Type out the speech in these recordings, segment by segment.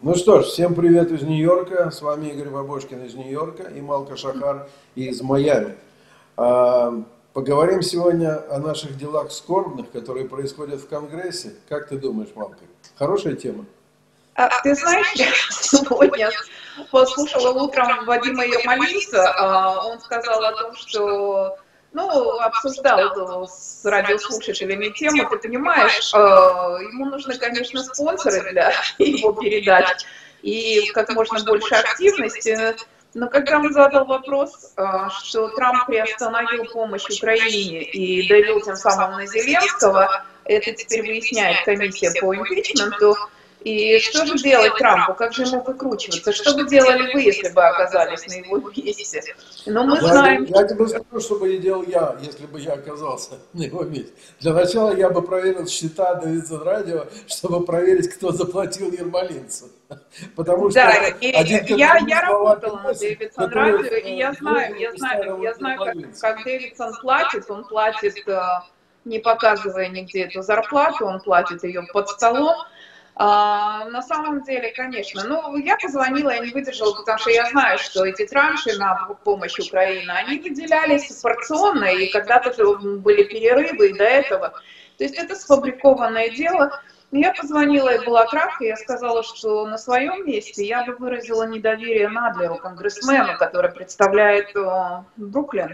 Ну что ж, всем привет из Нью-Йорка. С вами Игорь Бабошкин из Нью-Йорка и Малка Шахар из Майами. А, Поговорим сегодня о наших делах скорбных, которые происходят в Конгрессе. Как ты думаешь, Малка? Хорошая тема? Ты знаешь, я сегодня послушала утром Вадима Ермолинца. Он сказал о том, что, ну, обсуждал с радиослушателями тему, ты понимаешь, ему нужны, конечно, спонсоры для его передач и как можно больше активности. Но когда он задал вопрос, что Трамп приостановил помощь Украине и давил тем самым на Зеленского, это теперь выясняет комиссия по импичменту, и что же делать Трампу? Как же ему выкручиваться? Что бы делали вы, если бы оказались на его месте? Но мы знаем... Я тебе скажу, что бы делал я, если бы я оказался на его месте. Для начала я бы проверил счета Davidson радио, чтобы проверить, кто заплатил Ермолинцу. Потому что Да, это и один к одному я слова работала на приносит, Дэвидсон который радио, и я знаю, должен устраивать Ермолинца. как Дэвидсон платит, он платит, не показывая нигде эту зарплату, он платит ее под столом. На самом деле, конечно, ну, я позвонила, я не выдержала, потому что я знаю, что эти транши на помощь Украине, они выделялись порционно, и когда-то были перерывы и до этого. То есть это сфабрикованное дело. Я позвонила и была кратко, я сказала, что на своем месте я бы выразила недоверие Надлеру, конгрессмену, который представляет Бруклин.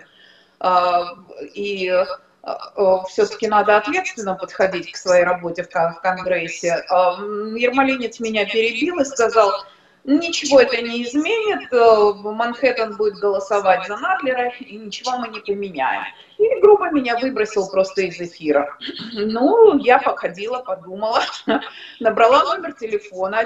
И все-таки надо ответственно подходить к своей работе в Конгрессе. Ермолинец меня перебил и сказал, ничего это не изменит, Манхэттен будет голосовать за Надлера, и ничего мы не поменяем. И грубо меня выбросил просто из эфира. Ну, я походила, подумала, набрала номер телефона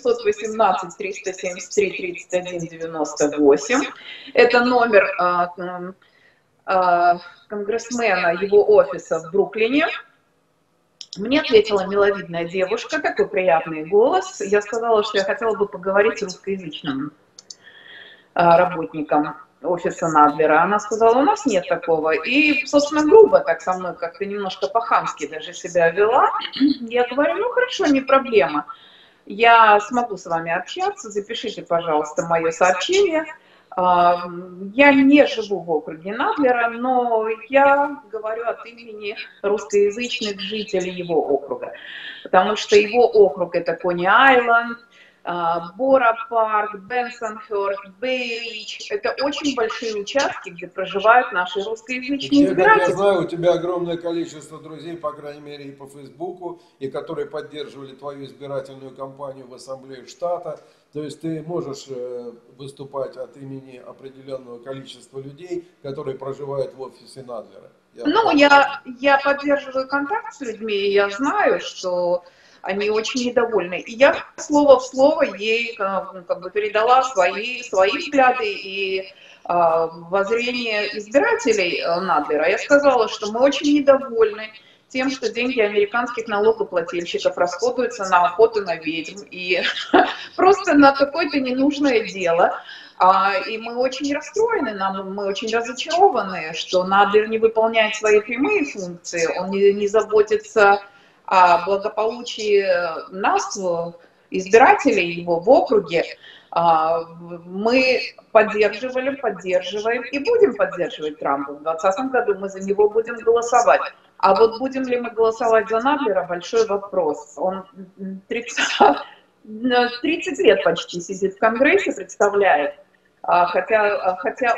1-718-373-31-98. Это номер конгрессмена его офиса в Бруклине. Мне ответила миловидная девушка, такой приятный голос. Я сказала, что я хотела бы поговорить с русскоязычным работником офиса Надлера. Она сказала, у нас нет такого. И, собственно, грубо так со мной, как-то немножко по-хамски даже себя вела. Я говорю, ну хорошо, не проблема. Я смогу с вами общаться, запишите, пожалуйста, мое сообщение. Я не живу в округе Надлера, но я говорю от имени русскоязычных жителей его округа, потому что его округ это Кони-Айленд, Бора-Парк, Бенсонхерст, Бэй-Рич. Это очень большие участки, где проживают наши русскоязычные Вообще, как я избиратели. знаю, у тебя огромное количество друзей, по крайней мере, и по Фейсбуку, и которые поддерживали твою избирательную кампанию в Ассамблее штата. То есть ты можешь выступать от имени определенного количества людей, которые проживают в офисе Надлера. Ну, я поддерживаю контакт с людьми, и я знаю, что они очень недовольны. И я слово в слово ей как бы передала свои взгляды и воззрение избирателей Надлера. Я сказала, что мы очень недовольны тем, что деньги американских налогоплательщиков расходуются на охоту на ведьм и просто на какое-то ненужное дело. И мы очень расстроены, мы очень разочарованы, что Надлер не выполняет свои прямые функции, он не заботится о благополучии нас, избирателей его в округе. Мы поддерживаем и будем поддерживать Трампа. В 2020 году мы за него будем голосовать. А вот будем ли мы голосовать за Надлера, большой вопрос. Он 30 лет почти сидит в Конгрессе, представляет. Хотя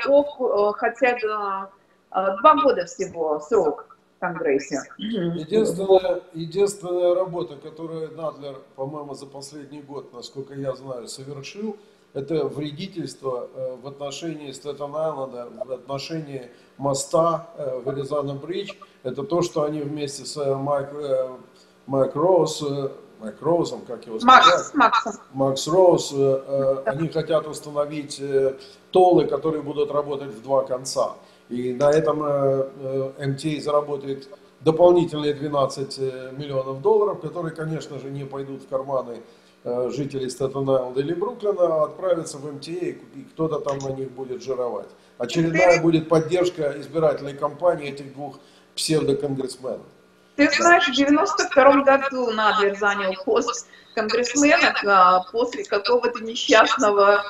2 года всего срок в Конгрессе. Единственная работа, которую Надлер, по-моему, за последний год, насколько я знаю, совершил, это вредительство в отношении Стэттен-Айленда, в отношении моста в Аризона-Бридж. Это то, что они вместе с Майк Роузом, как его сказать? Макс Роуз, они хотят установить толлы, которые будут работать в 2 конца. И на этом МТА заработает дополнительные 12 миллионов долларов, которые, конечно же, не пойдут в карманы жителей Стэттен-Айленда или Бруклина, а отправятся в МТА, и кто-то там на них будет жировать. Очередная будет поддержка избирательной кампании этих 2 псевдоконгрессменов. Ты знаешь, в 92 году Надлер занял пост конгрессмена после какого-то несчастного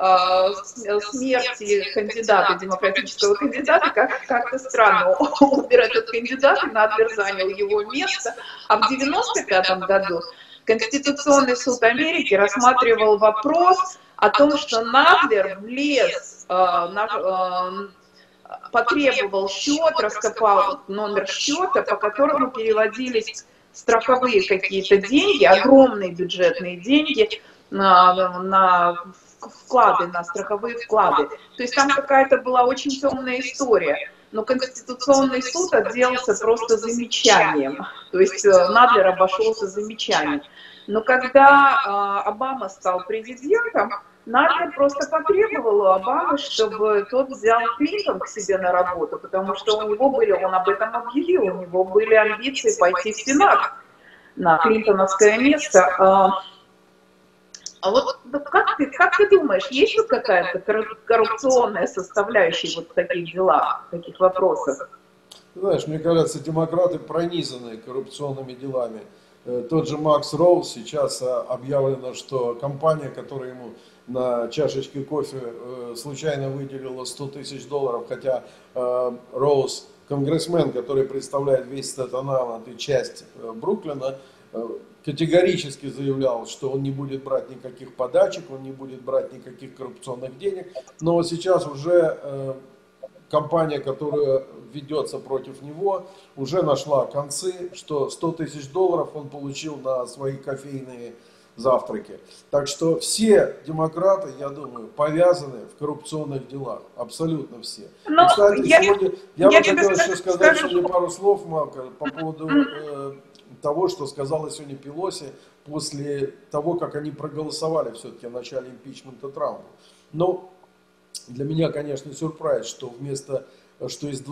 смерти кандидата, демократического кандидата, как-то странно умер этот кандидат, и Надлер занял его место. А в 95 году Конституционный суд Америки рассматривал вопрос о том, что Надлер влез, потребовал счет, раскопал номер счета, по которому переводились страховые какие-то деньги, огромные бюджетные деньги на вклады, на страховые вклады. То есть там какая-то была очень темная история. Но Конституционный суд отделался просто замечанием. То есть Надлер обошелся замечанием. Но когда Обама стал президентом, Надлер просто потребовал у Обамы, чтобы тот взял Клинтон к себе на работу, потому что у него были, он об этом объявил, у него были амбиции пойти в Сенат на клинтоновское место. А вот как ты думаешь, есть тут какая-то коррупционная составляющая вот в таких делах, в таких вопросах? Знаешь, мне кажется, демократы пронизаны коррупционными делами. Тот же Макс Роуз, сейчас объявлено, что компания, которая ему на чашечке кофе случайно выделила $100 000, хотя Роуз, конгрессмен, который представляет весь Стэтен-Айленд и часть Бруклина, категорически заявлял, что он не будет брать никаких подачек, он не будет брать никаких коррупционных денег. Но сейчас уже компания, которая ведется против него, уже нашла концы, что $100 000 он получил на свои кофейные завтраки. Так что все демократы, я думаю, повязаны в коррупционных делах. Абсолютно все. Но и, кстати, сегодня я бы хотел еще сказать скажу. сегодня пару слов, Малка, по поводу того, что сказала сегодня Пелоси после того, как они проголосовали все-таки о начале импичмента Трампа. Но для меня, конечно, сюрприз, что что из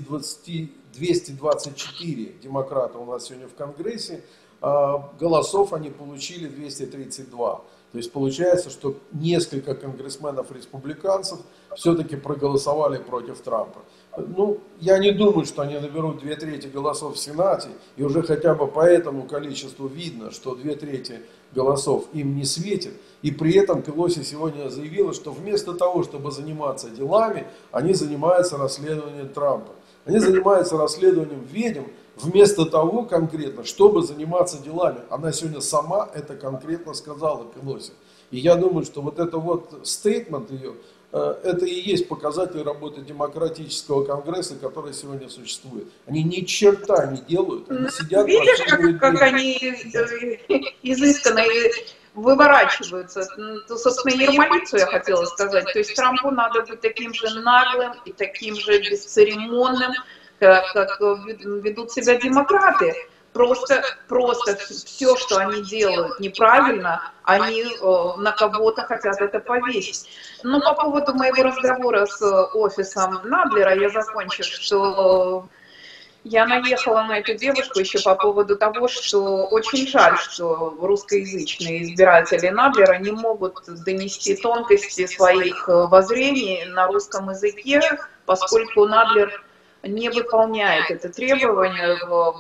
224 демократа у нас сегодня в Конгрессе, голосов они получили 232. То есть получается, что несколько конгрессменов-республиканцев все-таки проголосовали против Трампа. Ну, я не думаю, что они наберут 2/3 голосов в Сенате, и уже хотя бы по этому количеству видно, что 2/3 голосов им не светит. И при этом Пелоси сегодня заявила, что вместо того, чтобы заниматься делами, они занимаются расследованием Трампа. Они занимаются расследованием ведьм, вместо того конкретно, чтобы заниматься делами. Она сегодня сама это конкретно сказала, Пелоси. И я думаю, что вот это вот стейтмент ее, это и есть показатель работы демократического конгресса, который сегодня существует. Они ни черта не делают, они сидят... Видишь, как они изысканно выворачиваются. Собственно, Ермолицу я хотела сказать. То есть Трампу надо быть таким же наглым и таким же бесцеремонным, как ведут себя демократы. Просто все, что они делают неправильно, они на кого-то хотят это повесить. Но по поводу моего разговора с офисом Надлера я закончу, что я наехала на эту девушку еще по поводу того, что очень жаль, что русскоязычные избиратели Надлера не могут донести тонкости своих воззрений на русском языке, поскольку Надлер не выполняет это требование.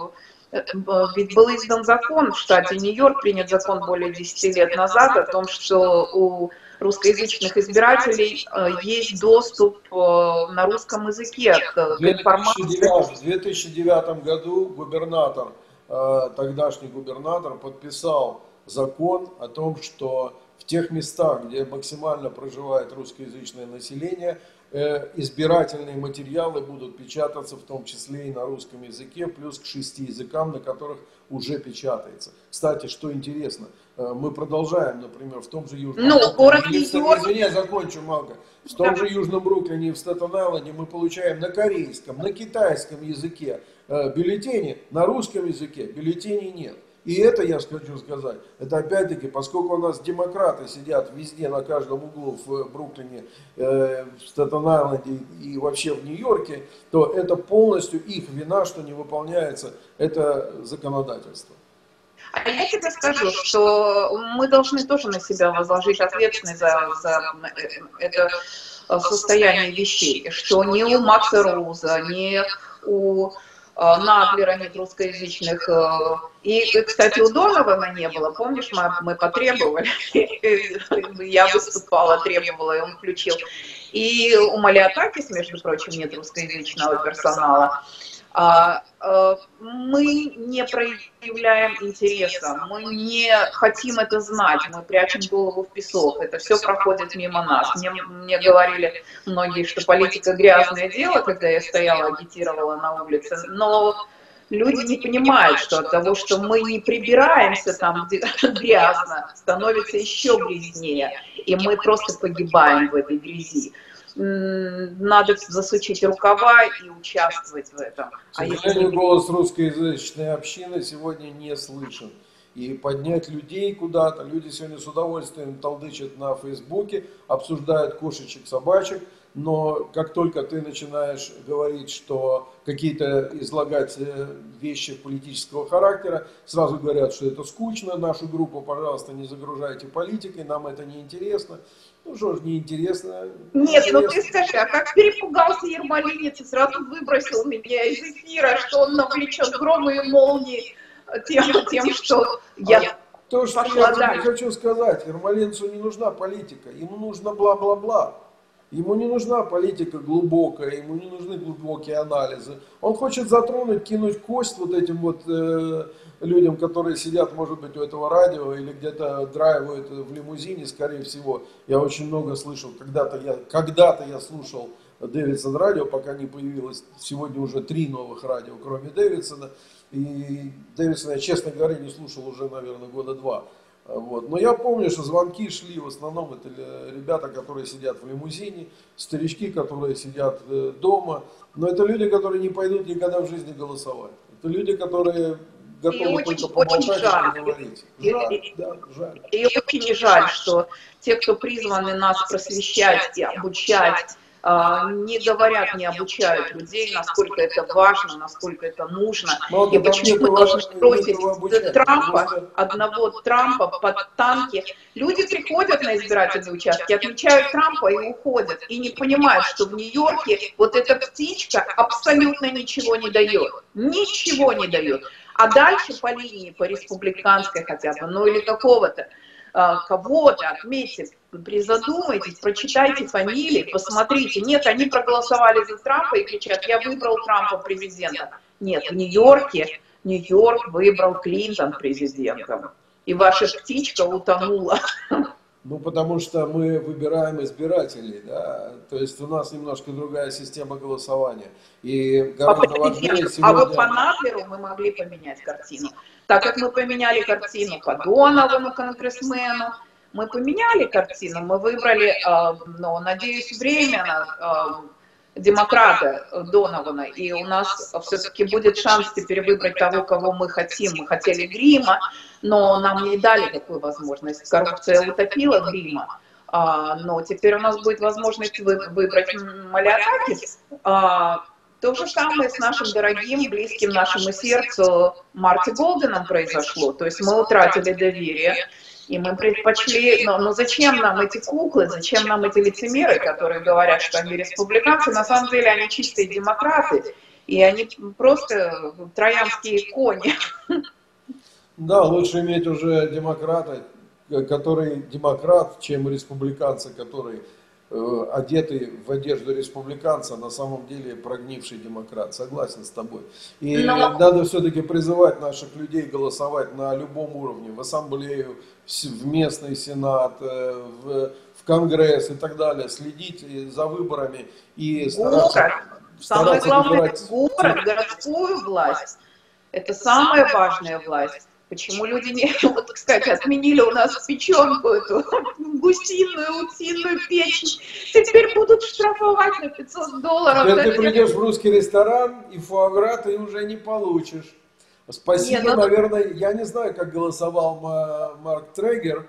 Ведь был издан закон в штате Нью-Йорк, принят закон более 10 лет назад о том, что у русскоязычных избирателей есть доступ на русском языке к информации. В 2009 году тогдашний губернатор подписал закон о том, что в тех местах, где максимально проживает русскоязычное население, избирательные материалы будут печататься в том числе и на русском языке, плюс к 6 языкам, на которых уже печатается. Кстати, что интересно, мы продолжаем, например, в том же Южном Бруклине, извини, я закончу, Малка, в том же Южном Бруклине и в Стэтен-Айленде мы получаем на корейском, на китайском языке бюллетени, на русском языке бюллетеней нет. И это, я хочу сказать, это опять-таки, поскольку у нас демократы сидят везде, на каждом углу в Бруклине, в Стэтен-Айленде и вообще в Нью-Йорке, то это полностью их вина, что не выполняется это законодательство. А я тебе скажу, что мы должны тоже на себя возложить ответственность за это состояние вещей, что ни у Макса Роуза, ни у Надлера нет русскоязычных. И, кстати, у Донована не было, помнишь, мы потребовали, я выступала, требовала, и он включил. И у Малиатакис, между прочим, нет русскоязычного персонала. Мы не проявляем интереса, мы не хотим это знать, мы прячем голову в песок, это все проходит мимо нас. Мне говорили многие, что политика грязное дело, когда я стояла, агитировала на улице, но люди не понимают, что от того, что мы не прибираемся там, где грязно, становится еще грязнее, и мы просто погибаем в этой грязи. Надо засучить рукава и участвовать в этом. К сожалению, голос русскоязычной общины сегодня не слышен. И поднять людей куда-то, люди сегодня с удовольствием толдычат на Фейсбуке, обсуждают кошечек, собачек, но как только ты начинаешь говорить, что какие-то излагать вещи политического характера, сразу говорят, что это скучно, нашу группу, пожалуйста, не загружайте политикой, нам это не интересно. Ну что ж, неинтересно. Нет, ну ты скажи, а как перепугался Ермолинец и сразу выбросил меня из эфира, что он навлечет громы и молнии тем, что я то, что пошла я дальше. хочу сказать, Ермоленцу не нужна политика, ему нужно бла-бла-бла. Ему не нужна политика глубокая, ему не нужны глубокие анализы. Он хочет затронуть, кинуть кость вот этим вот людям, которые сидят, может быть, у этого радио или где-то драйвают в лимузине, скорее всего. Я очень много слышал, когда-то я слушал Дэвидсон радио, пока не появилось, сегодня уже 3 новых радио, кроме Дэвидсона. И Дэвидсона я, честно говоря, не слушал уже, наверное, года 2. Вот. Но я помню, что звонки шли, в основном это ребята, которые сидят в лимузине, старички, которые сидят дома. Но это люди, которые не пойдут никогда в жизни голосовать. Это люди, которые готовы только поболтать и поговорить. Жаль. И очень жаль, что те, кто призваны нас просвещать и обучать, не говорят, не обучают людей, насколько это важно, насколько это нужно. И почему мы должны бросить Трампа, одного Трампа под танки. Люди приходят на избирательные участки, отмечают Трампа и уходят. И не понимают, что в Нью-Йорке вот эта птичка абсолютно ничего не дает. Ничего не дает. А дальше по линии, по республиканской хотя бы, ну или какого-то, кого-то отметьте, призадумайтесь, прочитайте фамилии, посмотрите. Нет, они проголосовали за Трампа и кричат, я выбрал Трампа президента. Нет, в Нью-Йорке Нью-Йорк выбрал Клинтон президентом. И ваша птичка утонула. Ну, потому что мы выбираем избирателей, да, то есть у нас немножко другая система голосования. И гораздо важнее сегодня... А вот по Надлеру мы могли поменять картину. Так как мы поменяли картину по Доновану, конгрессмену, мы поменяли картину, мы выбрали, но, надеюсь, временно демократа Донована, и у нас все-таки будет шанс теперь выбрать того, кого мы хотим. Мы хотели Грима, но нам не дали такую возможность. Коррупция утопила Грима, но теперь у нас будет возможность выбрать Малиатакис. То же самое с нашим дорогим, близким нашему сердцу Марти Голденом произошло. То есть мы утратили доверие. И мы предпочли, но зачем нам эти куклы, зачем нам эти лицемеры, которые говорят, что они республиканцы, на самом деле они чистые демократы, и они просто троянские кони. Да, лучше иметь уже демократа, который демократ, чем республиканца, который одетый в одежду республиканца, а на самом деле прогнивший демократ. Согласен с тобой. И надо все-таки призывать наших людей голосовать на любом уровне, в ассамблею, в местный сенат, в Конгресс и так далее, следить за выборами и стараться самое главное, выбирать... город, городскую власть. Это самая важная власть. Почему люди не... Вот, кстати, отменили у нас печенку, эту гусиную, утиную печень. Теперь будут штрафовать на $500. Теперь ты придешь в русский ресторан, и фуагра ты уже не получишь. Спасибо, Нет, наверное, я не знаю, как голосовал Марк Трегер.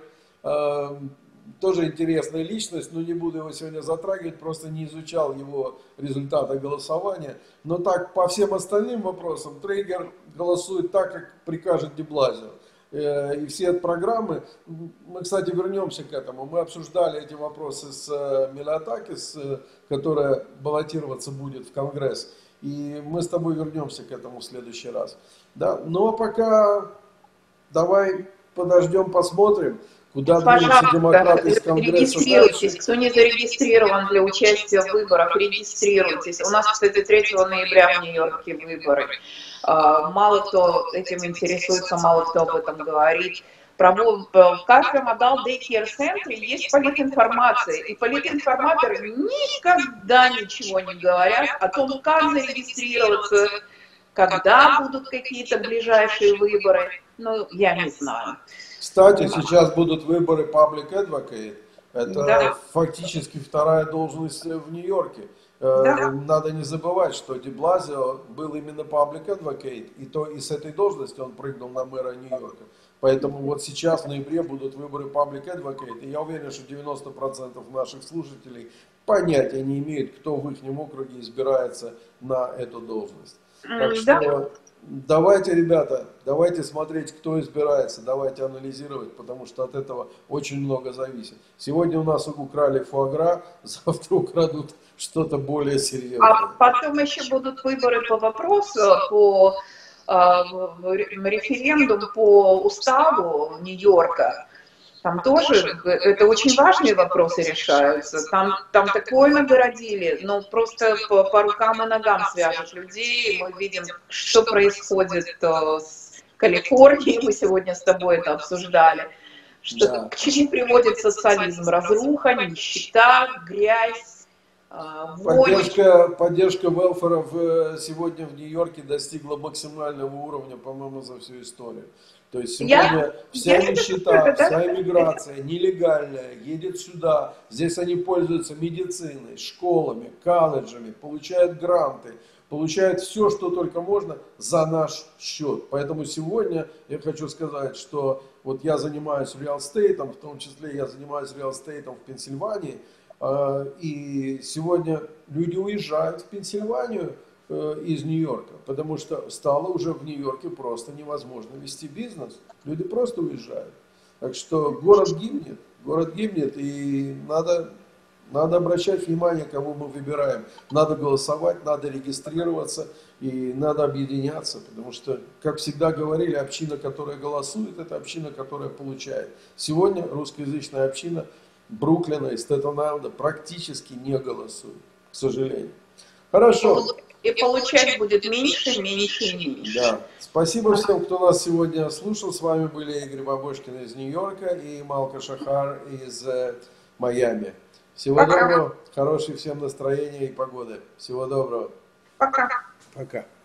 Тоже интересная личность, но не буду его сегодня затрагивать, просто не изучал его результаты голосования. Но так, по всем остальным вопросам, Трегер голосует так, как прикажет де Блазио. И все программы, мы, кстати, вернемся к этому, мы обсуждали эти вопросы с Милиатакис, которая баллотироваться будет в Конгресс. И мы с тобой вернемся к этому в следующий раз. Да? Но пока давай подождем, посмотрим, куда двинутся Пожалуйста, демократы из Конгресса регистрируйтесь. дальше. Кто не зарегистрирован для участия в выборах, регистрируйтесь. У нас, кстати, 3 ноября в Нью-Йорке выборы. Мало кто этим интересуется, мало кто об этом говорит. В каждом Adult Daycare центре есть политинформация, и политинформаторы никогда ничего не говорят о том, как зарегистрироваться, когда будут какие-то ближайшие выборы. Ну, я не знаю. Кстати, сейчас будут выборы Public Advocate. Это Да. фактически вторая должность в Нью-Йорке. Да. Надо не забывать, что Ди Блазио был именно Public Advocate, и с этой должности он прыгнул на мэра Нью-Йорка. Поэтому вот сейчас в ноябре будут выборы Public Advocate, и я уверен, что 90% наших слушателей понятия не имеют, кто в их округе избирается на эту должность. Так что давайте, ребята, давайте смотреть, кто избирается, давайте анализировать, потому что от этого очень много зависит. Сегодня у нас украли фуагра, завтра украдут что-то более серьезное. А потом еще будут выборы по вопросу, по референдум по уставу Нью-Йорка. Там тоже, это очень важные вопросы решаются. Там такое нагородили, но просто по рукам и ногам свяжут людей. Мы видим, что происходит с Калифорнией, мы сегодня с тобой это обсуждали. Что, к чему приводит социализм? Разруха, нищета, грязь. Поддержка велфера сегодня в Нью-Йорке достигла максимального уровня, по-моему, за всю историю. То есть сегодня вся нищета, вся иммиграция нелегальная едет сюда. Здесь они пользуются медициной, школами, колледжами, получают гранты, получают все, что только можно за наш счет. Поэтому сегодня я хочу сказать, что вот я занимаюсь реал-эстейтом, в том числе я занимаюсь реал-эстейтом в Пенсильвании. И сегодня люди уезжают в Пенсильванию из Нью-Йорка, потому что стало уже в Нью-Йорке просто невозможно вести бизнес. Люди просто уезжают. Так что город гибнет, и надо обращать внимание, кого мы выбираем. Надо голосовать, надо регистрироваться и надо объединяться, потому что, как всегда говорили, община, которая голосует, это община, которая получает. Сегодня русскоязычная община Бруклина и Стэттен-Айленда практически не голосуют, к сожалению. Хорошо. И получать будет меньше, меньше и меньше. Да. Спасибо всем, кто нас сегодня слушал. С вами были Игорь Бабошкин из Нью-Йорка и Малка Шахар из Майами. Всего доброго, хорошего всем настроения и погоды. Всего доброго. Пока. Пока.